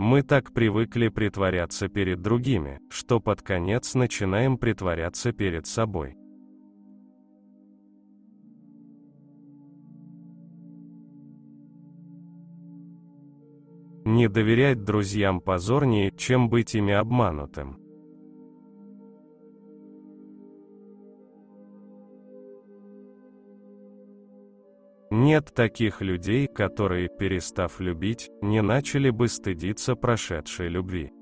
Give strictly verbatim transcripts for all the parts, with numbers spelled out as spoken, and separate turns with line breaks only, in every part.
Мы так привыкли притворяться перед другими, что под конец начинаем притворяться перед собой. Не доверять друзьям позорнее, чем быть ими обманутым. Нет таких людей, которые, перестав любить, не начали бы стыдиться прошедшей любви.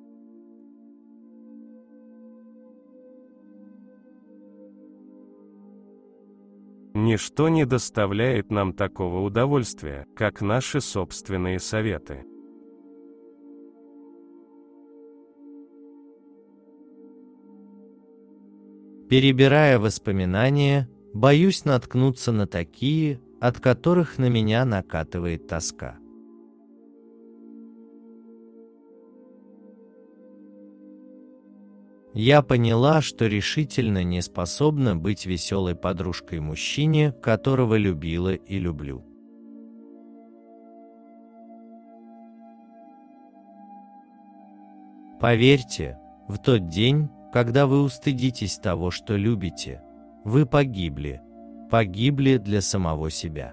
Ничто не доставляет нам такого удовольствия, как наши собственные советы.
Перебирая воспоминания, боюсь наткнуться на такие, от которых на меня накатывает тоска. Я поняла, что решительно не способна быть веселой подружкой мужчине, которого любила и люблю. Поверьте, в тот день, когда вы устыдитесь того, что любите, вы погибли, погибли для самого себя.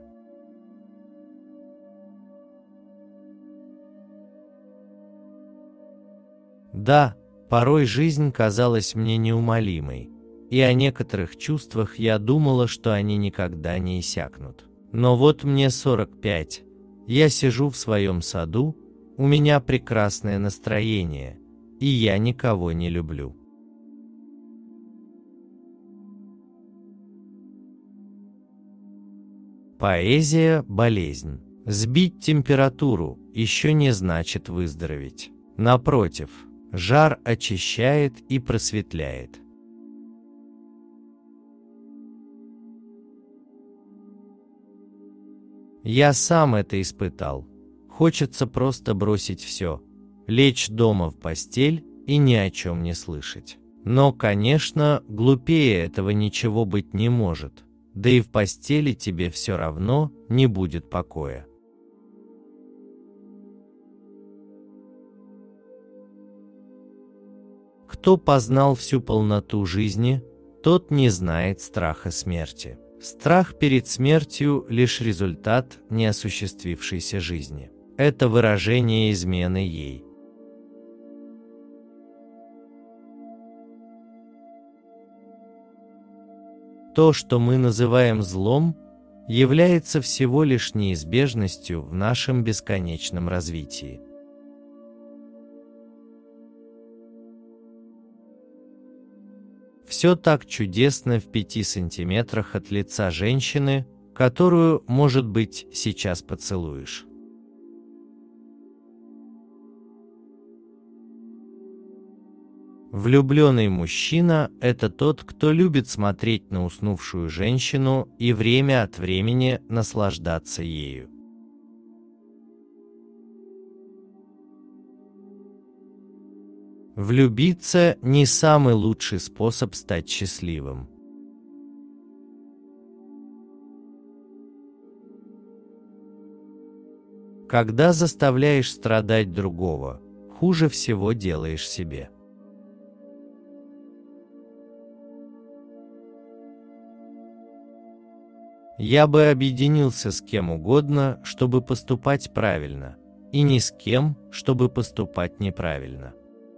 Да, порой жизнь казалась мне неумолимой, и о некоторых чувствах я думала, что они никогда не иссякнут. Но вот мне сорок пять, я сижу в своем саду, у меня прекрасное настроение, и я никого не люблю. Поэзия – болезнь. Сбить температуру еще не значит выздороветь. Напротив, жар очищает и просветляет. Я сам это испытал. Хочется просто бросить все, лечь дома в постель и ни о чем не слышать. Но, конечно, глупее этого ничего быть не может. Да и в постели тебе все равно не будет покоя. Кто познал всю полноту жизни, тот не знает страха смерти. Страх перед смертью – лишь результат неосуществившейся жизни. Это выражение измены ей. То, что мы называем злом, является всего лишь неизбежностью в нашем бесконечном развитии. Все так чудесно в пяти сантиметрах от лица женщины, которую, может быть, сейчас поцелуешь. Влюбленный мужчина – это тот, кто любит смотреть на уснувшую женщину и время от времени наслаждаться ею. Влюбиться – не самый лучший способ стать счастливым. Когда заставляешь страдать другого, хуже всего делаешь себе. Я бы объединился с кем угодно, чтобы поступать правильно, и ни с кем, чтобы поступать неправильно.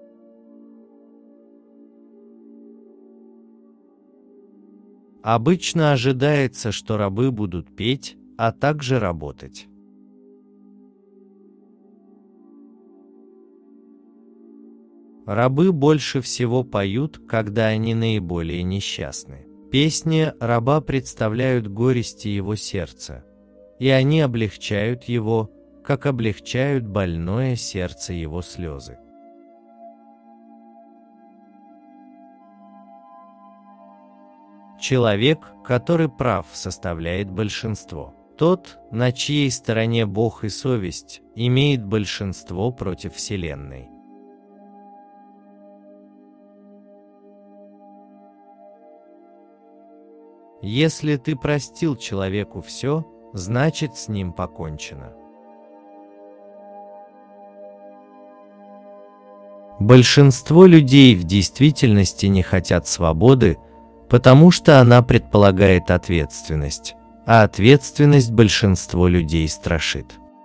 Обычно ожидается, что рабы будут петь, а также работать. Рабы больше всего поют, когда они наиболее несчастны. Песни раба представляют горести его сердца, и они облегчают его, как облегчают больное сердце его слезы. Человек, который прав, составляет большинство. Тот, на чьей стороне Бог и совесть, имеет большинство против Вселенной. Если ты простил человеку все, значит с ним покончено. Большинство людей в действительности не хотят свободы, потому что она предполагает ответственность, а ответственность большинство людей страшит.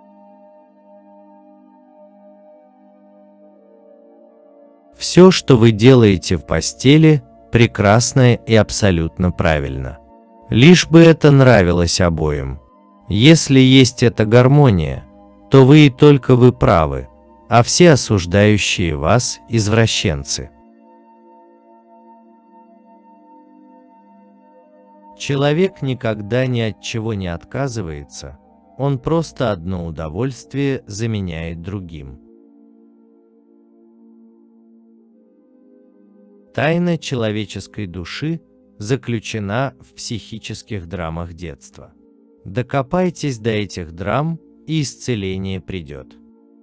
Все, что вы делаете в постели, прекрасно и абсолютно правильно. Лишь бы это нравилось обоим. Если есть эта гармония, то вы и только вы правы, а все осуждающие вас – извращенцы. Человек никогда ни от чего не отказывается, он просто одно удовольствие заменяет другим. Тайна человеческой души заключена в психических драмах детства. Докопайтесь до этих драм, и исцеление придет.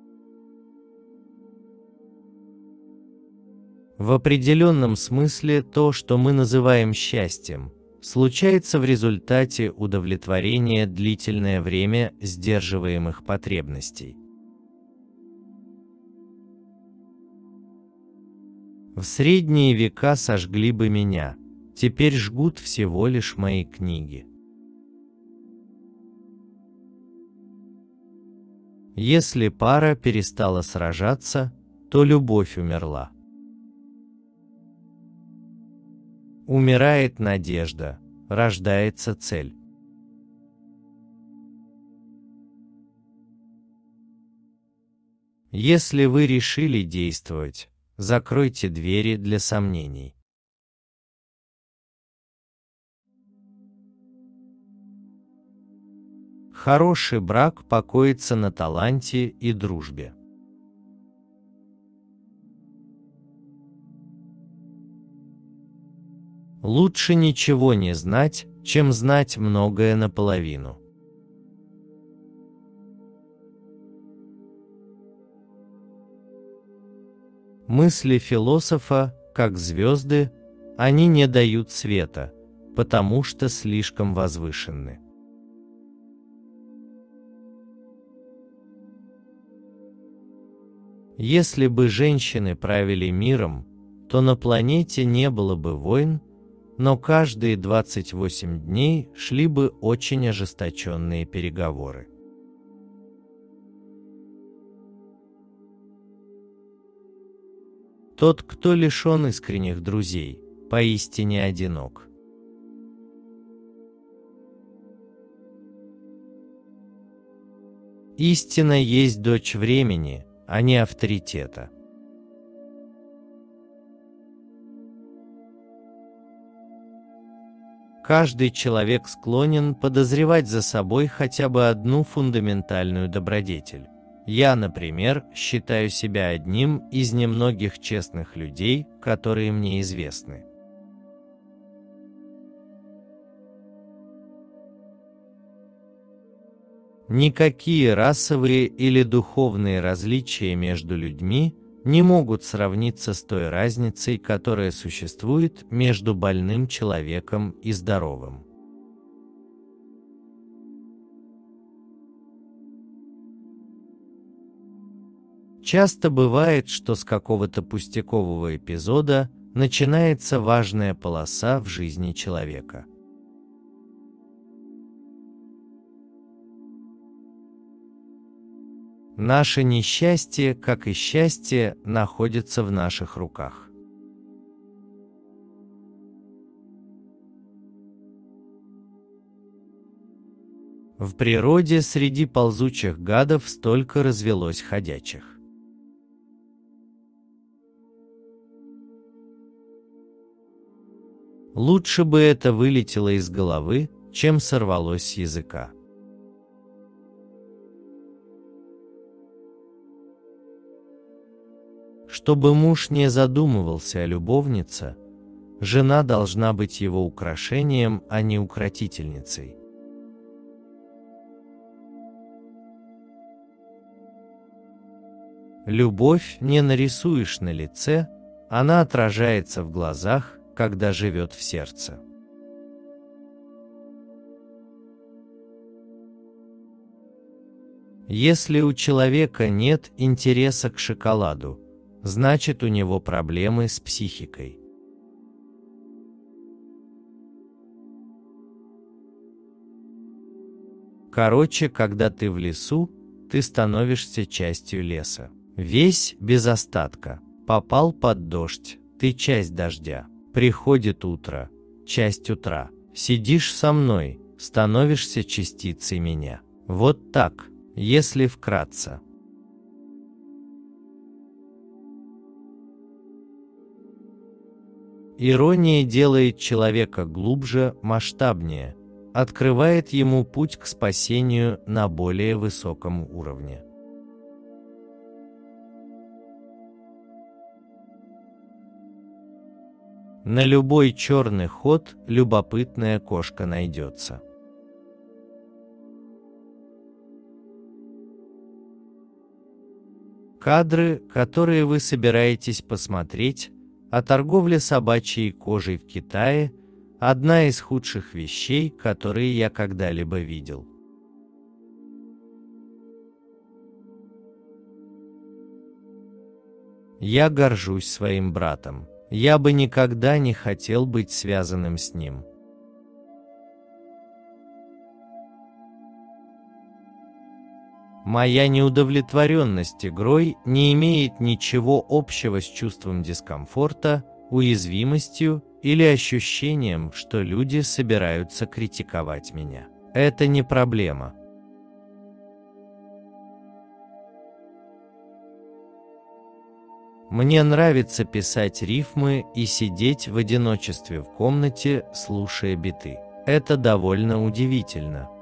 В определенном смысле то, что мы называем счастьем, случается в результате удовлетворения длительное время сдерживаемых потребностей. В средние века сожгли бы меня, теперь жгут всего лишь мои книги. Если пара перестала сражаться, то любовь умерла. Умирает надежда, рождается цель. Если вы решили действовать, закройте двери для сомнений. Хороший брак покоится на таланте и дружбе. Лучше ничего не знать, чем знать многое наполовину. Мысли философа, как звезды, они не дают света, потому что слишком возвышенны. Если бы женщины правили миром, то на планете не было бы войн, но каждые двадцать восемь дней шли бы очень ожесточенные переговоры. Тот, кто лишен искренних друзей, поистине одинок. Истина есть дочь времени, а не авторитета. Каждый человек склонен подозревать за собой хотя бы одну фундаментальную добродетель. Я, например, считаю себя одним из немногих честных людей, которые мне известны. Никакие расовые или духовные различия между людьми не могут сравниться с той разницей, которая существует между больным человеком и здоровым. Часто бывает, что с какого-то пустякового эпизода начинается важная полоса в жизни человека. Наше несчастье, как и счастье, находится в наших руках. В природе среди ползучих гадов столько развелось ходячих. Лучше бы это вылетело из головы, чем сорвалось с языка. Чтобы муж не задумывался о любовнице, жена должна быть его украшением, а не укротительницей. Любовь не нарисуешь на лице, она отражается в глазах, когда живет в сердце. Если у человека нет интереса к шоколаду, значит, у него проблемы с психикой. Короче, когда ты в лесу, ты становишься частью леса. Весь без остатка. Попал под дождь, ты часть дождя. Приходит утро, часть утра. Сидишь со мной, становишься частицей меня. Вот так, если вкратце. Ирония делает человека глубже, масштабнее, открывает ему путь к спасению на более высоком уровне. На любой черный ход любопытная кошка найдется. Кадры, которые вы собираетесь посмотреть, о торговле собачьей кожей в Китае – одна из худших вещей, которые я когда-либо видел. Я горжусь своим братом. Я бы никогда не хотел быть связанным с ним. Моя неудовлетворенность игрой не имеет ничего общего с чувством дискомфорта, уязвимостью или ощущением, что люди собираются критиковать меня. Это не проблема. Мне нравится писать рифмы и сидеть в одиночестве в комнате, слушая биты. Это довольно удивительно.